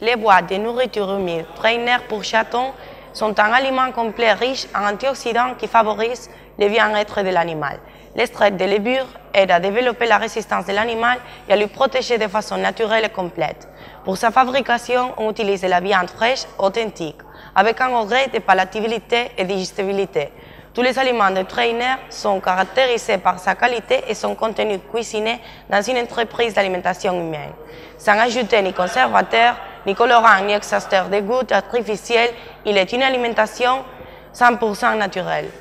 Les boîtes de nourriture humide Trainer pour chatons sont un aliment complet riche en antioxydants qui favorisent le bien-être de l'animal. L'extrait de levure aide à développer la résistance de l'animal et à le protéger de façon naturelle et complète. Pour sa fabrication, on utilise de la viande fraîche authentique, avec un degré de palatabilité et digestibilité. Tous les aliments de Trainer sont caractérisés par sa qualité et son contenu cuisiné dans une entreprise d'alimentation humaine. Sans ajouter ni conservateur, ni colorant, ni exhausteur de goût artificiel, il est une alimentation 100% naturelle.